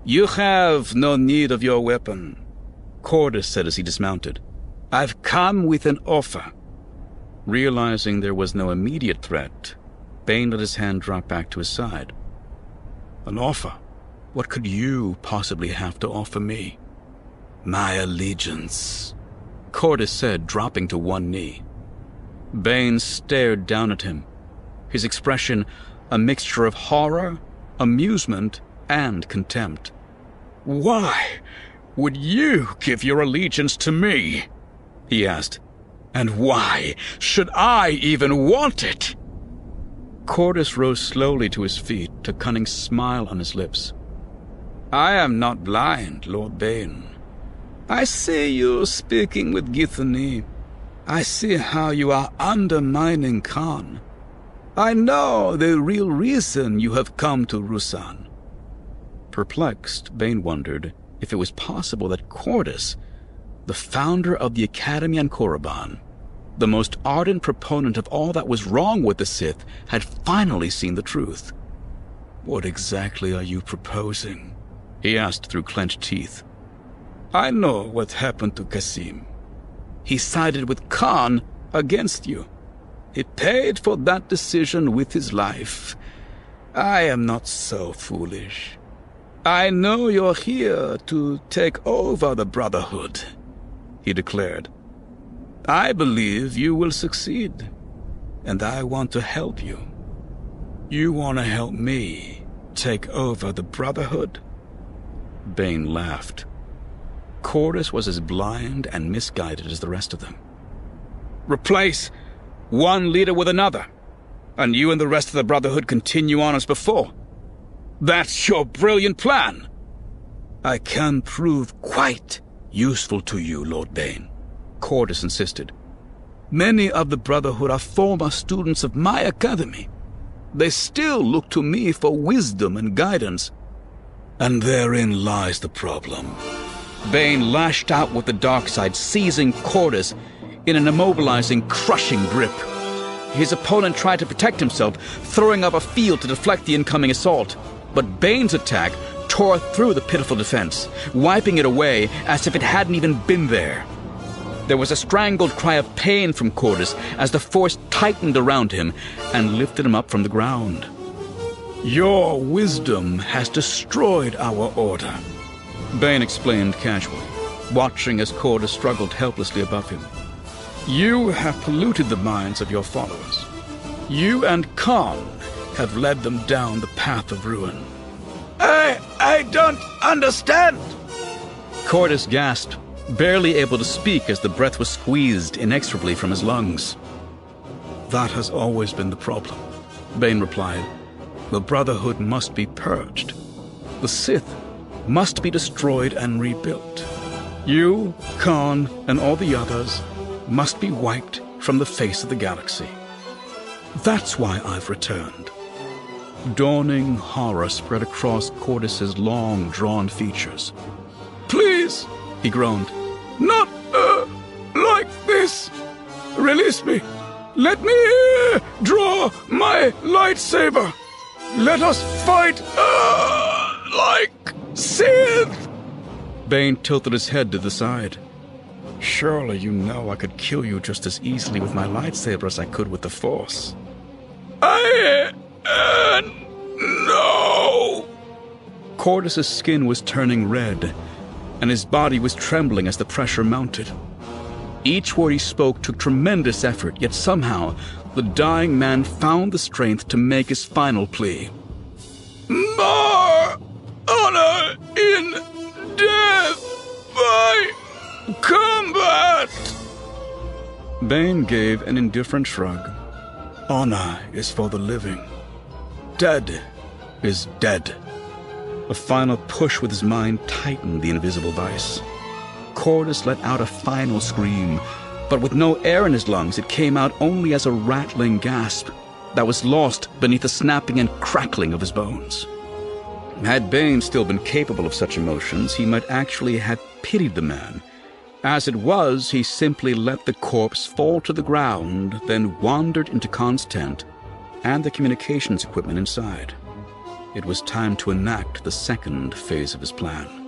You have no need of your weapon, Qordis said as he dismounted. I've come with an offer. Realizing there was no immediate threat, Bane let his hand drop back to his side. An offer? What could you possibly have to offer me? My allegiance, Qordis said, dropping to one knee. Bane stared down at him, his expression a mixture of horror, amusement, and contempt. Why would you give your allegiance to me? He asked. And why should I even want it? Qordis rose slowly to his feet, a cunning smile on his lips. I am not blind, Lord Bane. I see you speaking with Githany. I see how you are undermining Khan. I know the real reason you have come to Rusan. Perplexed, Bane wondered if it was possible that Qordis, the founder of the Academy on Korriban, the most ardent proponent of all that was wrong with the Sith, had finally seen the truth. What exactly are you proposing? He asked through clenched teeth. I know what happened to Qasim. He sided with Khan against you. He paid for that decision with his life. I am not so foolish. I know you're here to take over the Brotherhood, he declared. I believe you will succeed, and I want to help you. You want to help me take over the Brotherhood? Bane laughed. Qordis was as blind and misguided as the rest of them. Replace one leader with another, and you and the rest of the Brotherhood continue on as before. That's your brilliant plan. I can prove quite useful to you, Lord Bane, Qordis insisted. Many of the Brotherhood are former students of my academy. They still look to me for wisdom and guidance. And therein lies the problem. Bane lashed out with the dark side, seizing Qordis in an immobilizing, crushing grip. His opponent tried to protect himself, throwing up a field to deflect the incoming assault. But Bane's attack tore through the pitiful defense, wiping it away as if it hadn't even been there. There was a strangled cry of pain from Qordis as the force tightened around him and lifted him up from the ground. Your wisdom has destroyed our order, Bane explained casually, watching as Qordis struggled helplessly above him. You have polluted the minds of your followers. You and Khan have led them down the path of ruin. I don't understand, Qordis gasped, barely able to speak as the breath was squeezed inexorably from his lungs. That has always been the problem, Bane replied. The Brotherhood must be purged. The Sith must be destroyed and rebuilt. You, Khan, and all the others must be wiped from the face of the galaxy. That's why I've returned. Dawning horror spread across Qordis's long, drawn features. Please, he groaned. Not, like this. Release me. Let me, draw my lightsaber. Let us fight, like Sith. Bane tilted his head to the side. Surely you know I could kill you just as easily with my lightsaber as I could with the Force. No! Qordis's skin was turning red, and his body was trembling as the pressure mounted. Each word he spoke took tremendous effort, yet somehow the dying man found the strength to make his final plea. More honor in death by combat! Bane gave an indifferent shrug. Honor is for the living. Dead is dead. A final push with his mind tightened the invisible vice. Qordis let out a final scream, but with no air in his lungs, it came out only as a rattling gasp that was lost beneath the snapping and crackling of his bones. Had Bane still been capable of such emotions, he might actually have pitied the man. As it was, he simply let the corpse fall to the ground, then wandered into Khan's tent and the communications equipment inside. it was time to enact the second phase of his plan.